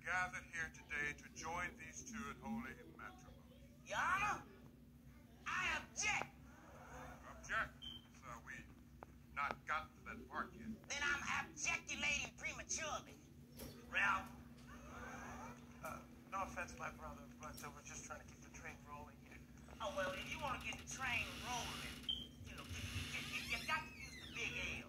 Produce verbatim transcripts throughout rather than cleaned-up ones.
gathered here today to join these two in holy matrimony. Your Honor, I object. Object? So we not gotten to that part yet. Then I'm objeculating prematurely. Ralph? Uh, no offense, my brother, but uh, we're just trying to keep the train rolling here. Oh, well, if you want to get the train rolling, you know, you, you, you got to use the big L.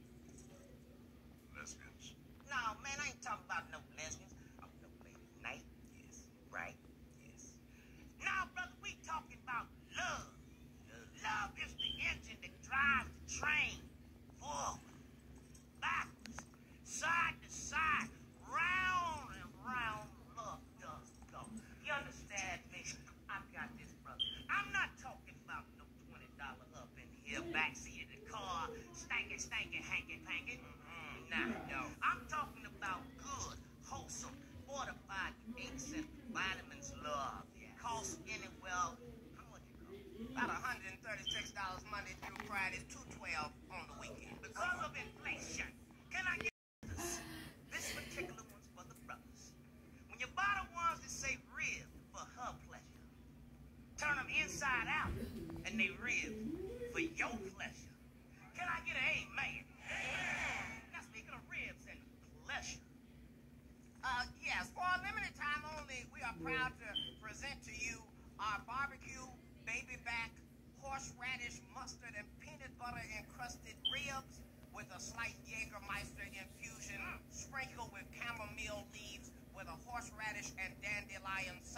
Lesbians? No, man, I ain't talking about no lesbians. Oh, no lady night? Yes. Right? Yes. Now, brother, we talking about love. Love is the engine that drives the train forward, backwards, side to side, round and round. Love does go. You understand me? I got this, brother. I'm not talking about no twenty dollar up in here, backseat of the car, stanky, stanky, hanky, panky. Mm-hmm. Nah, no. I'm talking about good, wholesome, fortified eggs and vitamins love. Yeah. Cost anywhere. About one hundred thirty-six dollars Monday through Friday, two twelve on the weekend. Because of inflation, can I get this? This particular one's for the brothers. When you buy the ones that say rib for her pleasure, turn them inside out and they rib for your pleasure. Can I get an amen? Now speaking of ribs and pleasure, uh, yes, for a limited time only, we are proud to present to you our barbecue baby back, horseradish, mustard, and peanut butter encrusted ribs with a slight Jägermeister infusion sprinkled with chamomile leaves with a horseradish and dandelion